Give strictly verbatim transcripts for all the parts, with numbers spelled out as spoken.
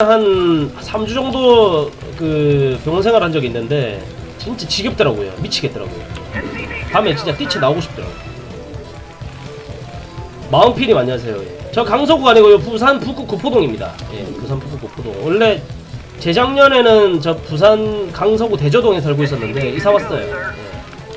한 삼 주 정도 그 병원 생활 한 적이 있는데 진짜 지겹더라고요. 미치겠더라고요. 밤에 진짜 뛰쳐 나오고 싶더라고요. 마음피님 안녕하세요. 예. 저 강서구 아니고요. 부산 북구 구포동입니다. 예, 부산 북구 구포동. 원래 재작년에는 저 부산 강서구 대저동에 살고 있었는데 이사 왔어요. 예.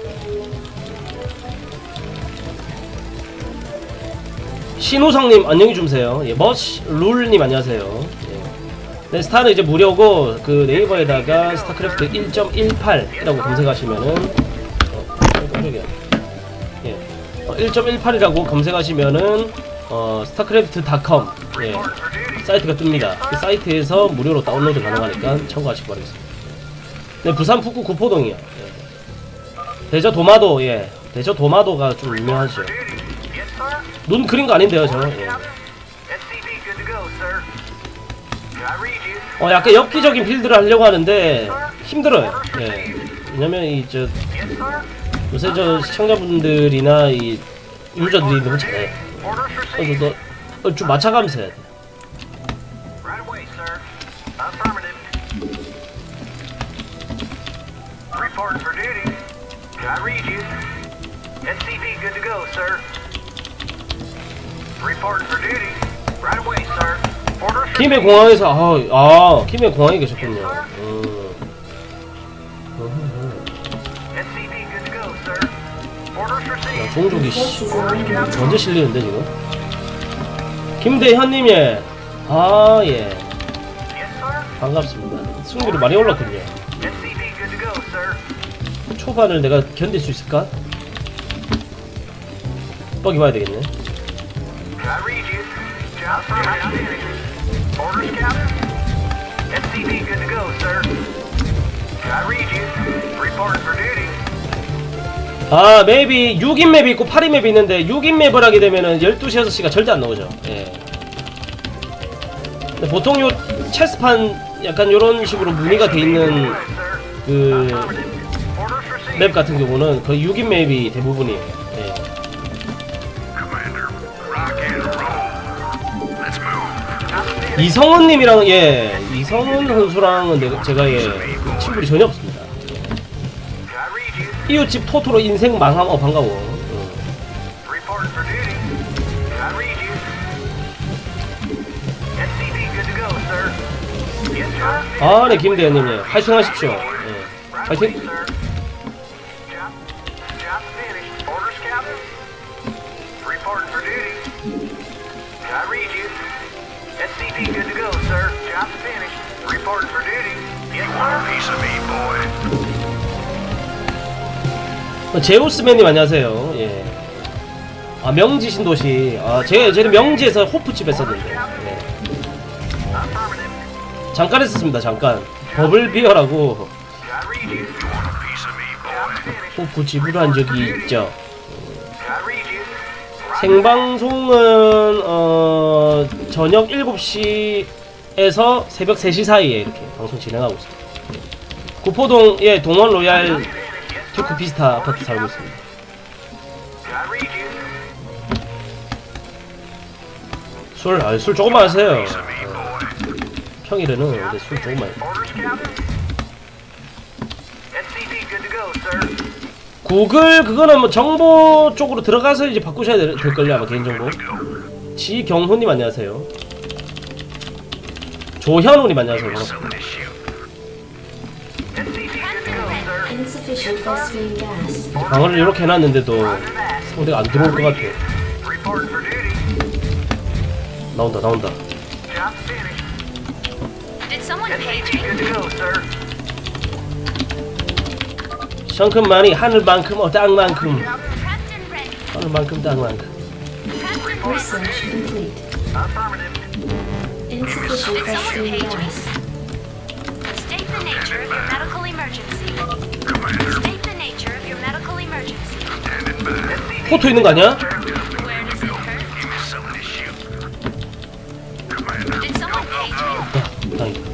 신우성님 안녕히 주무세요. 예, 머시 룰님 안녕하세요. 예. 네, 스타는 이제 무료고 그 네이버에다가 스타크래프트 일 점 일팔이라고 검색하시면은 어, 깜짝이야. 예, 어, 일 점 일팔이라고 검색하시면은 어, 스타크래프트 닷컴 예, 사이트가 뜹니다. 그 사이트에서 무료로 다운로드 가능하니까 참고하시기 바라겠습니다. 네, 부산 북구 구포동이요. 예. 대저 도마도 예, 대저 도마도가 좀 유명하죠. 눈 그린 거 아닌데요, 저. 예. 어, 약간 엽기적인 빌드를 하려고 하는데 힘들어요. 예. 왜냐면 이 저 요새 저 시청자분들이나 이 유저들이 너무 잘해. 그래서 너 좀 맞춰가면서 해야 돼. 김해 공항에서 아, 아 김해 공항에 계셨군요. 음. 야, 종족이 씨, 언제 실리는데 지금? 김대현님 예, 아 예, 반갑습니다. 승률이 많이 올랐군요. 초반을 내가 견딜 수 있을까? 뻑이 봐야 되겠네. 아, 맵이 육 인 맵이 있고 팔 인 맵이 있는데 육 인 맵을 하게 되면은 열두 시, 여섯 시가 절대 안 나오죠. 예. 근데 보통 요 체스판 약간 요런 식으로 무늬가 돼 있는 그 맵 같은 경우는 거의 육 인 맵이 대부분이에요. 예. 이성훈님이랑 예, 이성훈 선수랑은 내가, 제가 예, 친분이 전혀 없습니다. 이웃집 토토로 인생 망함. 어 반가워. 어. 아, 네 김대현님 예, 파이팅 하십시오. 예, 파이팅. 제우스맨님 안녕하세요. 예. 아, 명지 신도시. 아, 제가 예전에 명지에서 호프집 했었는데. 예. 잠깐 했었습니다. 잠깐. 버블비어라고 호프집으로 한 적이 있죠. 생방송은 어 저녁 일곱 시에서 새벽 세 시 사이에 이렇게 방송 진행하고 있습니다. 구포동 예 동원 로얄 튜크 비스타 아파트 살고 있습니다. 술, 아, 술 조금만 하세요. 어, 평일에는 근데 술 조금만. 구글 그거는 뭐 정보 쪽으로 들어가서 이제 바꾸셔야 될, 될걸요 아마 개인정보. 지경훈님 안녕하세요. 조현우님 안녕하세요. 반갑습니다. 방어를 이렇게 해놨는데도 상대가 안 들어올 것 같아. 나온다 나온다. 샹큼만이 하늘만큼 어 땅만큼 하늘만큼 땅만큼. 포토 있는 거 아니야? 아, 다행이다.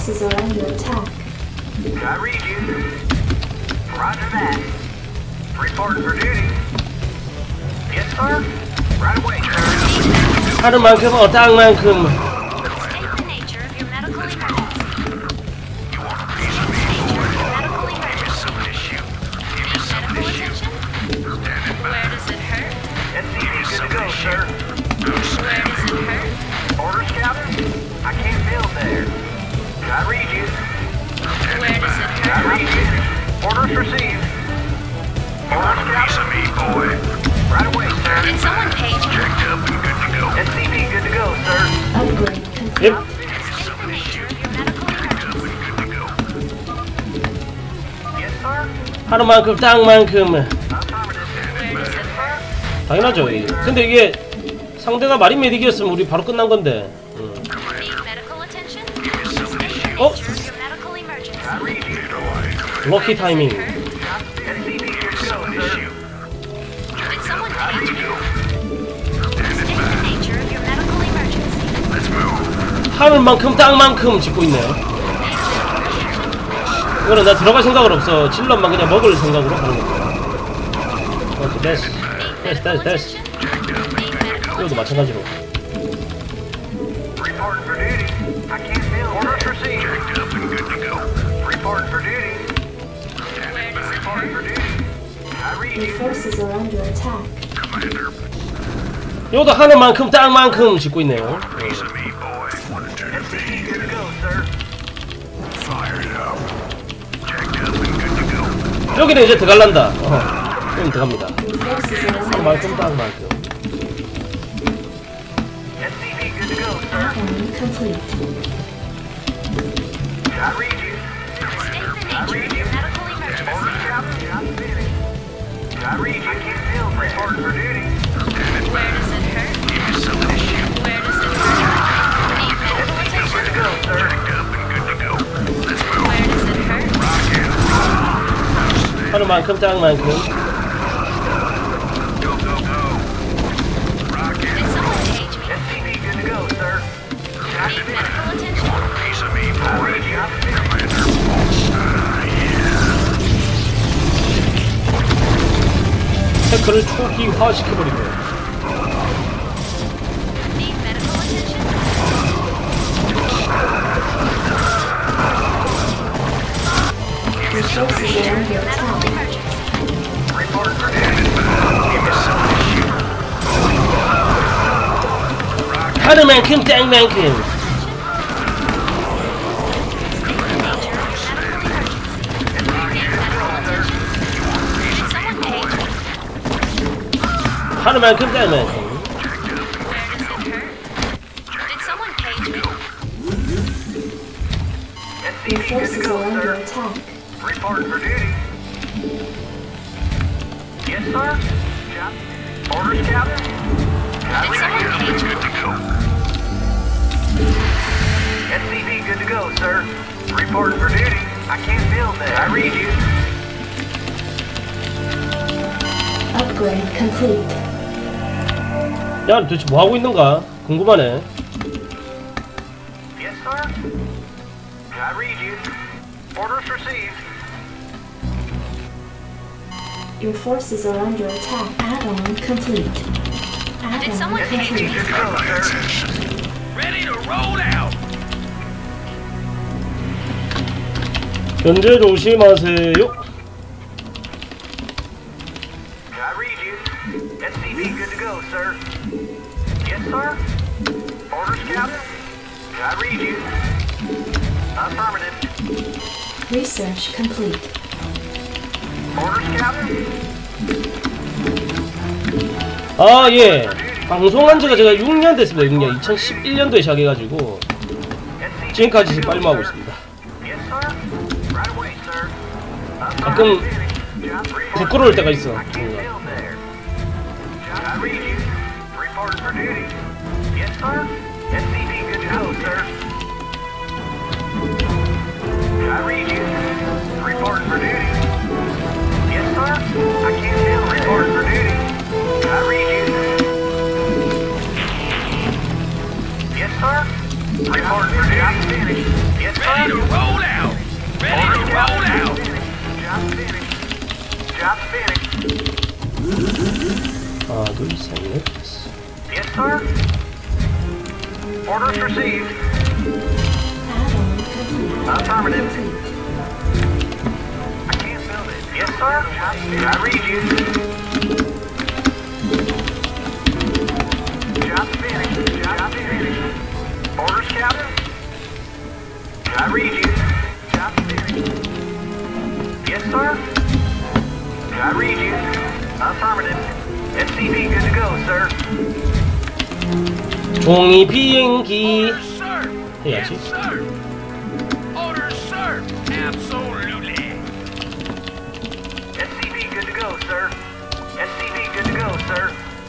forces are under attack. I read you. Roger that. Reporting for duty. Yes, sir. Right away, sir. 하는 만큼 어떤 만큼. State the nature of your medical emergency. You want a piece of me, boy? Medical emergency. Need medical attention? Where does it hurt? S C V good to go, sir. Where does it hurt? Order scouter? I can't build there. I read you. Where does it I hurt? read you. Orders received. Order scouter? me, boy. Right away, sir. Did someone page me? Checked up and good to go. S C V good to go, sir. Upgrade complete. Yep. State the nature of your medical emergency. Good to go. Yes, sir. 하는 만큼 딱 만큼. Affirmative. Where does it hurt? 당연하죠. 이. 근데 이게 상대가 마린 메딕이었으면 우리 바로 끝난 건데. 음. Need medical attention? State the Oh. nature of your medical emergency. I read you. 럭키 타이밍. S C V good to go, sir. Did someone page me? State the nature of your medical emergency. Let's move. 하는 만큼 딱 만큼 짓고 있네요. 이거는 나 들어갈 생각은 없어. 질럿만 그냥 먹을 생각으로 하는 거야. 오케이, 됐어. 됐어, 됐어, 됐어. 이것도 마찬가지로. Reporting for duty. I can't build. Orders received. Checked up and good to go. Reporting for duty. Where does it Reporting for hurt? duty. I read Your you. forces are under attack. Commander, 이것도 하는 만큼 딱 만큼 짓고 있네요. piece of me, boy. Want to turn S C V me. good to go, sir. Fire it up. Checked up and good to go. 여기는 이제 들어갈란다. 어, 여기 들어갑니다. Your forces are 하는 under 만큼 딱 attack. 만큼. S C V good to go, sir. Add-on complete. I read you. State the nature of your medical emergency. Order captain. I'm finished. I read you. I can't build. Reporting for duty. Where does it hurt? Where does it hurt? Need medical Good attention? to go, sir. Checked up and good to go. Let's move. Where does it hurt? 하는 만큼 딱 만큼. Go, go, go. Rock Did it. someone page me? S C V good to go, sir. Need medical attention? Piece of me, I boy. read you. I'm finished. Commander. Ah, yeah. 태클을 초기화 시켜버리고. Need medical attention? Your forces are under Medical attack. emergency. Reporting for duty. 하는 만큼 딱 만큼. 하는 만큼 딱 만큼. Did someone page me? S C Your V good to forces go, are under sir. attack. Reporting for duty. Yes, sir. Job. Orders, captain. I Did read someone you. page me? Good to go. S C V good to go, sir. Reporting for duty. I can't build that. I read you. Upgrade complete. 야, 도대체 뭐 하고 있는가? 궁금하네. Yes, sir. I read you. Orders received. Your forces are under attack. Add-on complete. Did Add-on someone page me? complete. Good to go, sir. Ready to roll out. 견제 조심하세요. I read you. S C V good to go, sir. Yes, sir. Orders, captain. I read you. Affirmative. Research complete. Orders, captain. 아, 예. 방송한 지가 제가 육 년 됐습니다. 육 년. 이천십일 년도에 시작해가지고 S C V 지금까지 good to go, 빨리하고 sir. 있습니다. Yes, sir. Right away, sir. 가끔 부끄러울 때가 있어. I can't build there. I read you. Reporting for duty. Yes, sir. S C V good to go, sir. I read you. Reporting for duty. Yes, sir. I can't build. Reporting for duty. I read you. Yes, sir. Reporting for duty. I'm finished. Yes, sir. Ready to roll out. Ready to roll out. Job finished. Job finished. 하나, 둘, 셋, 넷. Yes, sir. Orders received. Add-on complete. Affirmative. Complete. I can't build it. Yes, sir. I read you. Job finished. Job finished. Orders, Captain. I read you. Job finished. Yes, sir. I read you. Affirmative. S C V good to go, sir. 종이 비행기 Orders, sir. 해야지. Yes, sir. Orders, sir. Absolutely. S C V good to go, sir. S C V good to go, sir.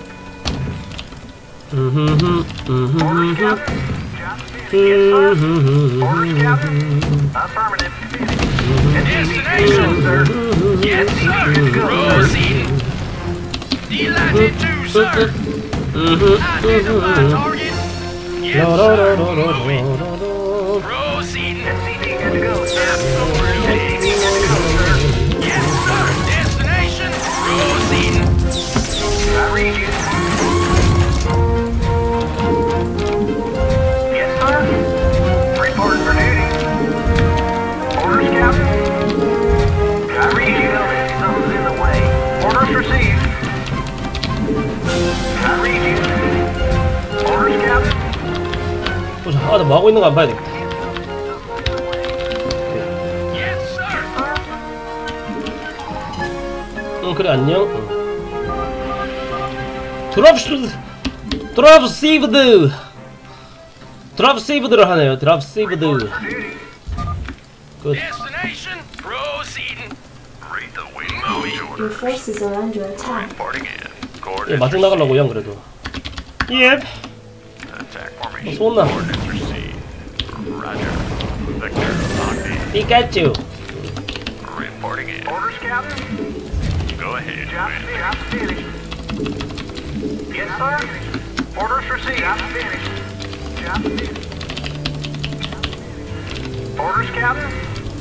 음흠흠, Orders, 음흠흠, Captain. Job finished. Yes, sir. Orders, Captain. Affirmative. Destination, sir. Yes, sir. Proceed. Delighted to, sir. Identify target. Yes, sir. Proceed. S C V good to go, sir. Absolutely. Yes, sir. Destination. Proceed. I read you. Yes, sir. Reporting for duty. Orders, Captain. I read you. Something's in the way. Orders received. I read you. Orders, Captain. 보자. 아, 나 뭐하고 있는 거 안 봐야 되겠다. Yes, sir. 응, 그래, 안녕. 응. 드랍 슈 드랍 세이브드 드랍 세이브드를 하네요. 드랍 세이브드. Duty. 끝. Destination. Proceed. Read the waiting on Your orders. forces are under attack. Reporting in. 예, Coordinates 마중 나가려고 형 그래도. 예. Attack formation. 쏜다. Coordinates received. Roger. Vector locked in. 피카츄. Reporting in. Orders, Captain. Go ahead. Job Commander. finished. Job finished. Yes, sir. Orders received. Job finished. Job finished. Orders, Captain.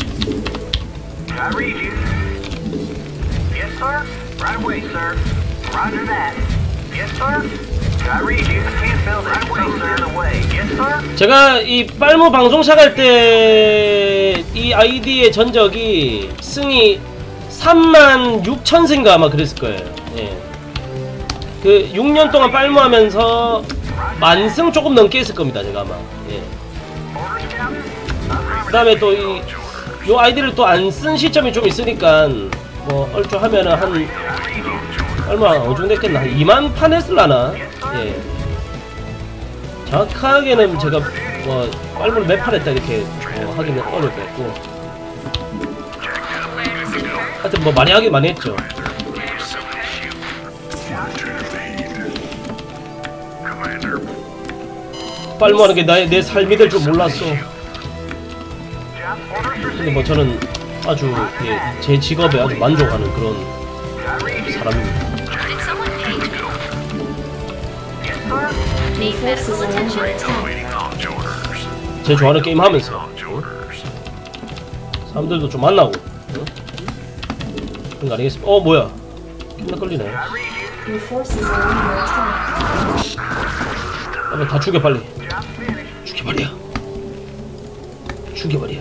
I read you. Yes, sir. Right away, sir. Roger that. Yes, sir. I read you. I can't build it. Right away, sir. In the way. Yes, sir. 제가 이 빨무 방송 시작할 때 이 아이디의 전적이 승이 삼만 육천 세인가 아마 그랬을 거예요. 예. 그 육 년 동안 빨무하면서 만승 조금 넘게 했을 겁니다. 제가 아마. 예. Orders, Captain. 그 다음에 또 이 요 아이디를 또 안 쓴 시점이 좀 있으니까 뭐 얼추 하면은 한 얼마 어느 정도 했겠나 한 이만 판 했을라나. 예. 정확하게는 제가 뭐 빨무를 몇 판 했다 이렇게 뭐 하기는 어려울 것 같고 하여튼 뭐 많이 하긴 많이 했죠. Commander. 빨무하는 게 나의 내 삶이 될 줄 몰랐어. Job orders 근데 received. 뭐 저는 아주 예, 제 직업에 아주 만족하는 그런 I read you. 사람입니다. Did someone page me? Yes, sir. Your Need medical forces are under attention? attack. Waiting launch orders. 제 좋아하는 게임 하면서 Launch orders. 사람들도 좀 만나고 응? 그런 거 아니겠습니까? 어 뭐야 존나 끌리네. I read you. Your forces are under attack. 빨리 다 죽여 빨리. Job finished. 죽여버려. 죽여버려.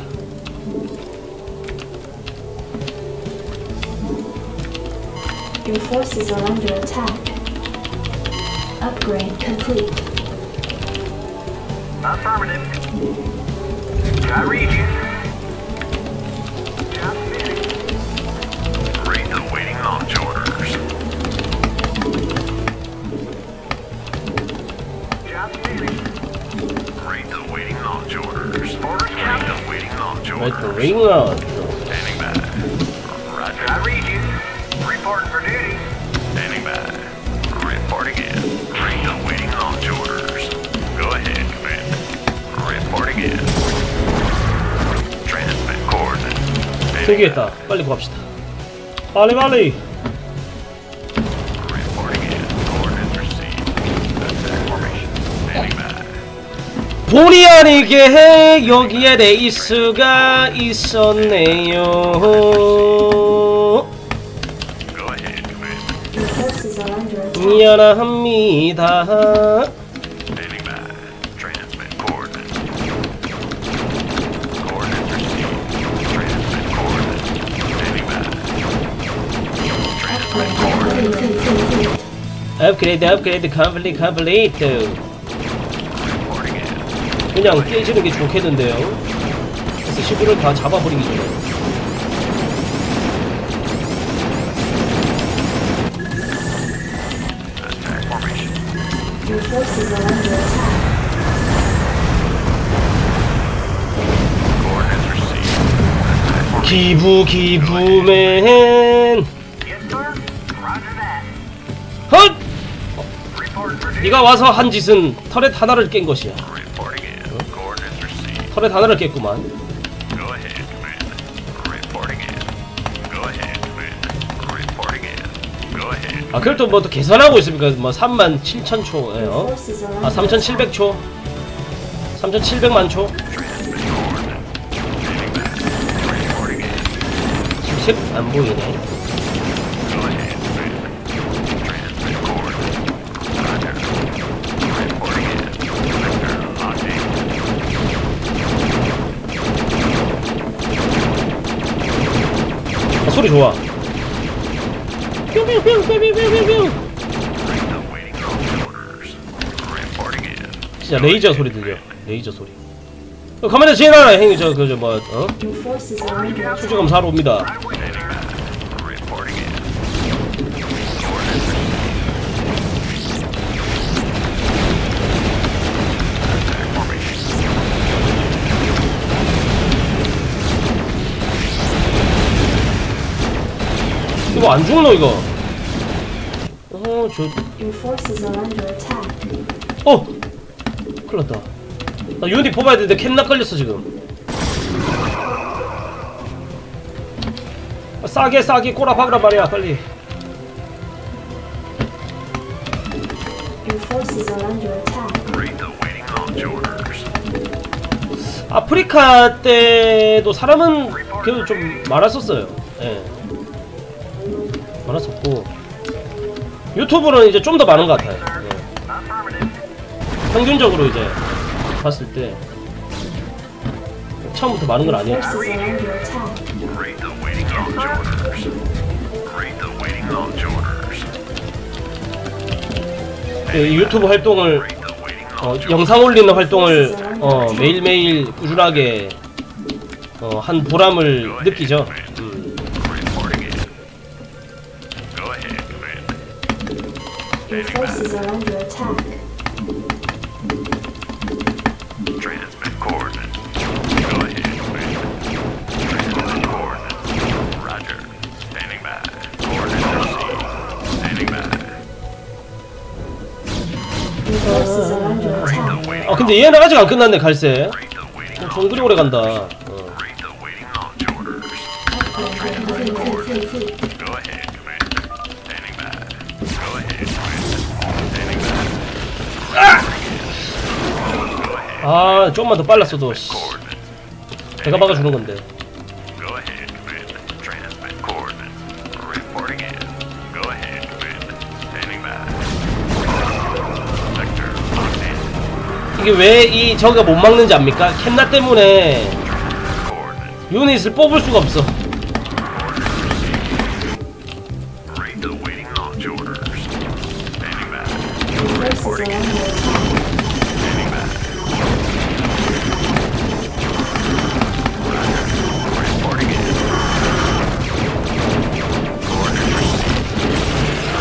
Your forces are under attack. Upgrade complete. Affirmative. I read you. Job finished. Read the waiting launch orders. Job finished. Read the waiting launch orders. Orders, Read Captain. the waiting launch Right the orders. ring round. Standing by. Roger. I read you. Reporting for duty. Standing by. Reporting in. Read the waiting launch orders. Go ahead, Commander. Reporting in. Transmit coordinates. Standing 되겠다. 빨리 구합시다. 빨리 빨리. Reporting in. Coordinates received. Attack formation. Standing by. 본의 아니게 여기에 레이스가 있었네요. Go ahead, Commander. Your forces are under attack. 미안합니다. Standing by. Transmit coordinates. Coordinates received. Transmit coordinates. Standing by. Transmit coordinates. 업그레이드 업그레이드 컴플리트 컴플리트. Reporting in. 그냥 깨지는 게 좋겠는데요. 그래서 시부를 다 잡아버리기 전에. Attack formation. Your forces are under attack. Coordinates received. Attack formation. 기부 기부맨. Yes, sir. Roger that. 헛! Report for duty. 네가 와서 한 짓은 터렛 하나를 깬 것이야. Reporting in. Coordinates received. 터렛 하나를 깼구만. Go ahead, Commander. Reporting in. Go ahead, Commander. Reporting in. Go ahead. 아 그걸 또 뭐 또 계산하고 있습니까? 뭐 삼만 칠천 초. 예, Your 어? forces are 아 under 삼천칠백 초. 삼천칠백만 초. Transmit coordinates. Standing by. Reporting in. 십 안 보이네. Go ahead, Commander. Transmit coordinates. Roger. Reporting in. Vector locked in. 아, 소리 좋아. 뿅뿅뿅뿅뿅뿅뿅. Awaiting launch orders. Reporting in. 진짜 레이저 소리 들려. 레이저 소리. 어, 카메라 지나라 형님 저 그 저 뭐 어? Your forces are under attack. 수주 검사하러 옵니다. Standing by. Reporting in. Attack formation. 이거 안 죽노 이거. 어, 저 Your forces are under attack. 어! 큰일 났다. 나 유닛 뽑아야 되는데 캔나 걸렸어 지금. 아, 싸게 싸게 꼬라 박으란 말이야 빨리. Your forces are under attack. Read the waiting launch orders. 아프리카 때도 사람은 그래도 좀 많았었어요. 예. 많았었고 유튜브는 이제 좀 더 많은 것 같아요. 예. Affirmative. 평균적으로 이제 봤을 때 처음부터 많은 건 Your 아니에요. forces are under attack. Read the waiting launch orders. Read the waiting launch orders. 예, 이 유튜브 활동을 Read the waiting 어, launch 영상 올리는 활동을 어, 매일매일 꾸준하게 어, 한 보람을 느끼죠. 음. Reporting in. Go ahead, Commander. Your forces are under attack. Transmit coordinates. Go ahead, Commander. Transmit coordinates. Roger. Standing by. Coordinates received. Standing by. Your forces are under Read attack. the waiting 아 근데 얘는 아직 안 끝났네 갈색. Read the waiting 어, 정글이 오래 간다. 어. Read the waiting launch orders. Upgrade complete. Go ahead, Commander. Standing by. Go ahead, Commander. Standing by. 아 조금만 더 빨랐어도 씨, Coordinates. 내가 막아주는 건데. Go ahead, Commander. Transmit coordinates. Reporting in. Go ahead, Commander. Standing by. Sector locked in. 이게 왜 이 저가 못 막는지 압니까? 캔나 때문에 Coordinates. 유닛을 뽑을 수가 없어. Read the waiting launch orders. Standing by. Your forces are under attack. Standing by. Reporting in. Coordinates received.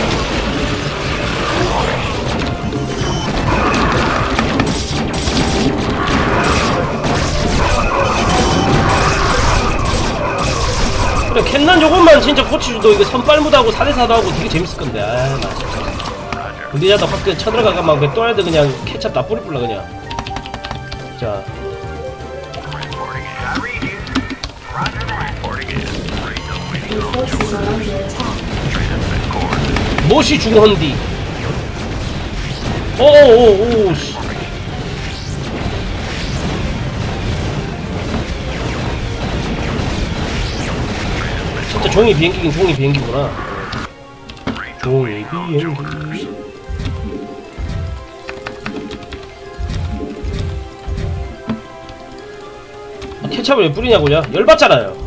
그래 캔난 요것만 진짜 코치주도 이거 선빨무도 사 대 사도 하고 되게 재밌을 건데. 아, 나 진짜. 군대자도 확 그냥 쳐들어가가 막 맥도날드 그냥 케찹 다 뿌리 뿌려 그냥. 자, Reporting in. I read you. Roger that. Reporting in. Read the waiting Your launch forces are orders. under attack. Transmit coordinates. 무엇이 중헌디? 오오오 씨. 종이 비행기긴 종이 비행기구나. Read the 종이 waiting launch 비행기. orders. 아, 케찹을 왜 뿌리냐고요? 열받잖아요.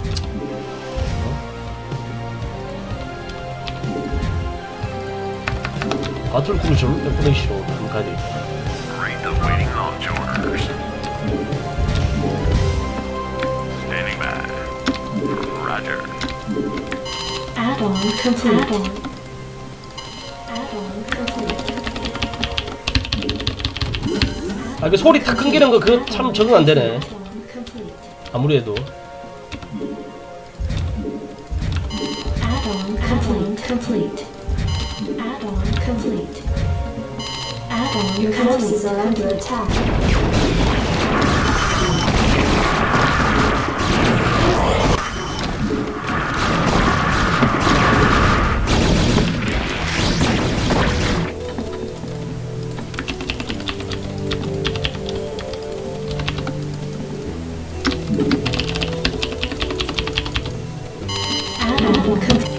바틀 크루저 레포레이션 한번 가야 되겠다. Read the waiting launch orders. Standing by. Roger. Add-on complete. Add-on. Add-on complete. 아, 그 소리 탁 끊기는 거 그거 참 적응 안 되네. Add-on complete. 아무리 해도. Add-on complete. Complete. Add-on complete. Add-on Your forces are under attack. Add-on complete.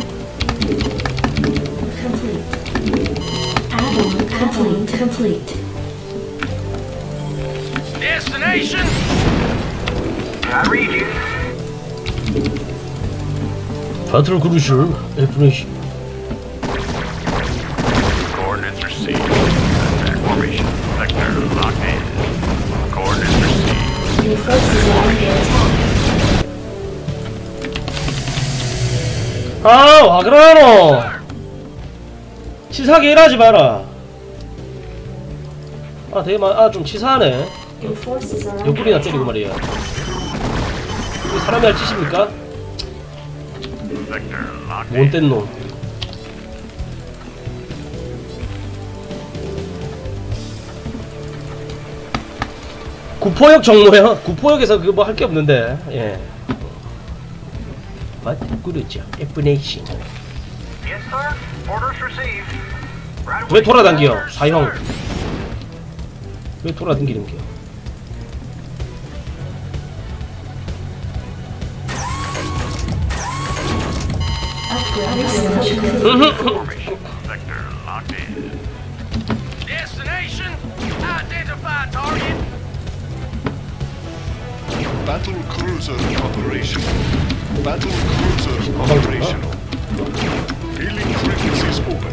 Complete. Add-on complete. Complete. Destination! I read you. 바틀 크루저 레포레이션. Coordinates received. Attack formation. Sector locked in. Coordinates received. Your forces are under attack. 아, 와 그러노. 치사하게 일하지 마라. 아, 되게 많, 아, 좀 치사하네. Your forces are under 옆구리나 때리고 말이야. 이게 사람이 할 짓입니까? Sector locked in. 못된 놈. 구포역 정모야? 구포역에서 그 뭐 할 게 없는데. 예. 맞, 그렇죠. 에프네이션. Yes, sir. Orders received. Right away. 왜 돌아다니요? 사형. 왜 돌아다니는겨? Upgrade. Formation. Sector locked in. Destination! Identify target! Battle cruiser operational. Battle cruiser operational. Hailing frequencies open.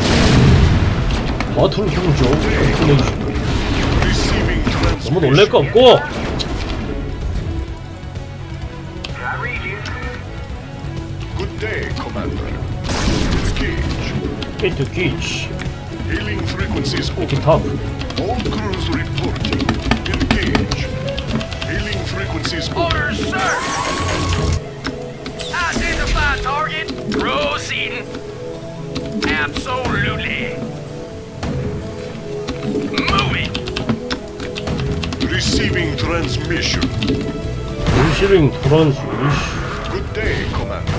버틀 크루저 에프네이션. Receiving transmission. 너무 놀랄 거 없고. I read you. Good day, Commander. Engage. 게이트 기치. Hailing frequencies 이렇게 open. 탑. All crews reporting. Engage. Hailing frequencies open. Orders, sir! Identify target. Proceeding. Absolutely. Moving. Receiving transmission. 리시빙 트랜스. Good day, Commander.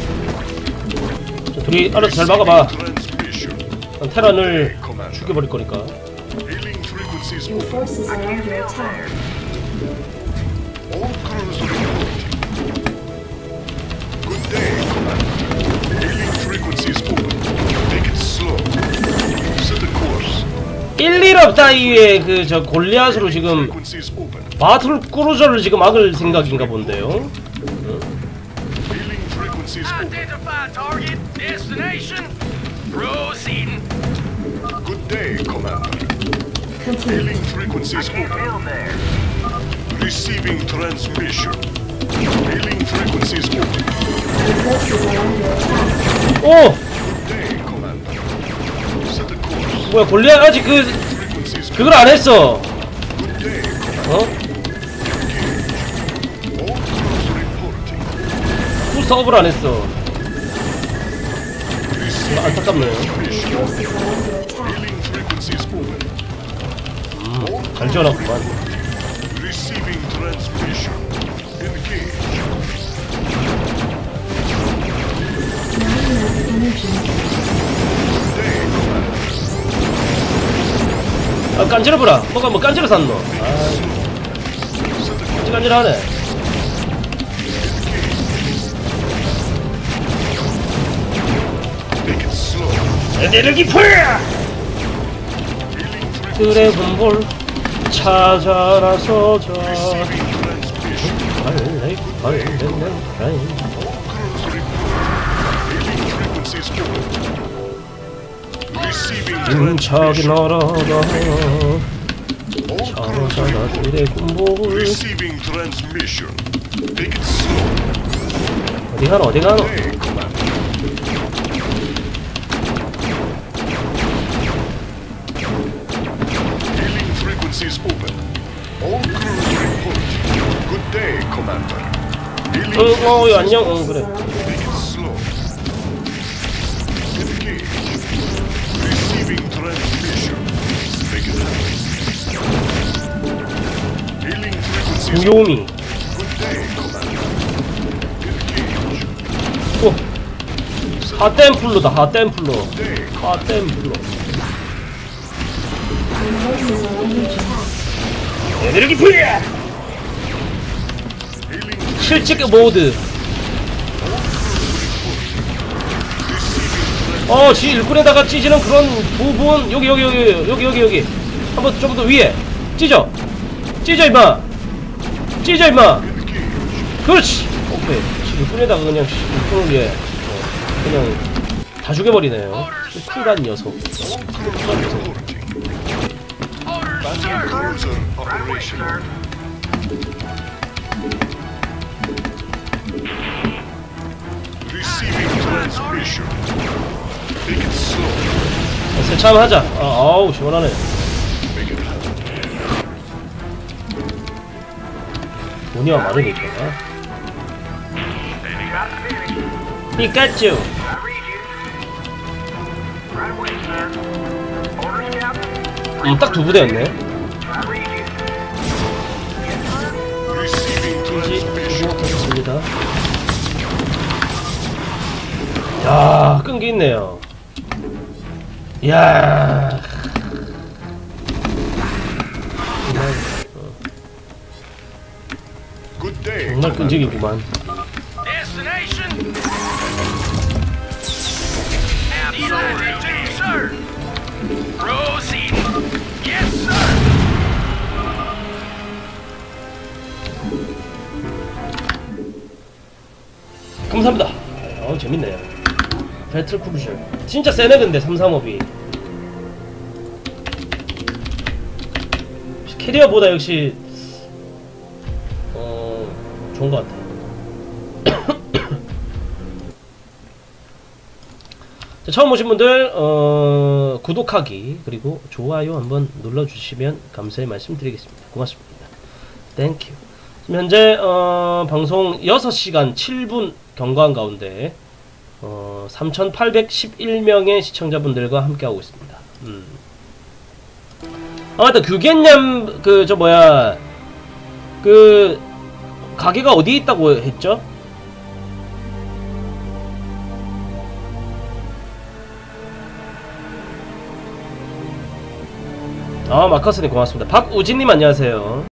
둘이 알아서 잘 막아봐. Transmission. 난 테란을 죽여버릴 거니까. Hailing frequencies Your open. forces are under attack. All crews reporting. Good day, Commander. Hailing frequencies open. Make it slow. Set a course. 일일 없다 이외에 그 저 골리앗으로 지금 Frequencies open. 바틀 크루저를 지금 막을 생각인가 본데요. Hailing frequencies open. Identify target. Destination. Proceeding. Good day, Commander. Complete. Hailing frequencies open. Build there. Receiving transmission. Hailing frequencies open. Your forces are under attack. 오! Good day, Commander. Set a course. 뭐야 골리앗 아직 그 Frequencies 그걸 안 했어. Good day, Commander. 어? All crews reporting. 부스트업을 안 했어. Receiving 안타깝네요. transmission. Forces are under attack. Hailing frequencies open. All 잘 crews 지어놨구만. Receiving transmission. Engage. Nine enough energy. Day, Commander. 아 깐지러보라. 뭐가 뭐 깐지러 샀노. 아 Set a course. 깐지간지러하네. 에너지 풀! 드래곤볼 찾아라 서자. 발레 발레 라인. 힘차게 날아가. 찾아라 드래곤볼. Receiving transmission. Take it slow. 어디 가노 어디 가노? Hailing frequencies open. All crews report. Good day, Commander. Hailing 응, 어, frequencies 안녕. 응, 그래. Take it slow. Engage. Receiving transmission. Make it happen. Hailing frequencies 구요미. Good day, Commander. Engage. 오. 하댐플루다 하댐플루. 하댐플루. Your forces are under attack. 에너지 풀! Hailing 실직 모드. 어, 지 일꾼에다가 찢는 그런 부분. 여기 여기 여기 여기 여기 여기. 한번 좀 더 위에. 찢어. 찢어 임마. 찢어 임마. 그렇지. 오케이. 지 일꾼에다가 그냥 씨, 일꾼을 위해 어, 그냥 다 죽여버리네요. 쿨한 녀석. 쿨한 녀석. Battle cruiser Right away, operational. sir. Receiving transmission. Take it slow. 세참하자. 아, 아우 시원하네. Make it happen. 돈이와 많으니까. Got the finish. 피카츄. I read you. Right away, sir. Orders, Captain. 음, 딱 두 부대였네. I read you. Receiving transmission. 좋습니다. 야, 끈기 있네요. 이야. 정말, Good day. 정말 끈질기구만. Destination. Absolutely, sir. Proceed. Yes, sir. 감사합니다. 어, 재밌네요. 배틀 크루저. 진짜 세네 근데 삼삼오비. 캐리어보다 역시 어 좋은 것 같아. 자, 처음 오신 분들 어, 구독하기 그리고 좋아요 한번 눌러주시면 감사의 말씀드리겠습니다. 고맙습니다. 땡큐. 지금 현재 어, 방송 여섯 시간 칠 분 경과한 가운데 어, 삼천팔백십일 명의 시청자분들과 함께하고 있습니다. 음. 아 맞다, 규겐냠 그 저 뭐야 그 가게가 어디에 있다고 했죠? 아 마커스님 고맙습니다. 박우진님 안녕하세요.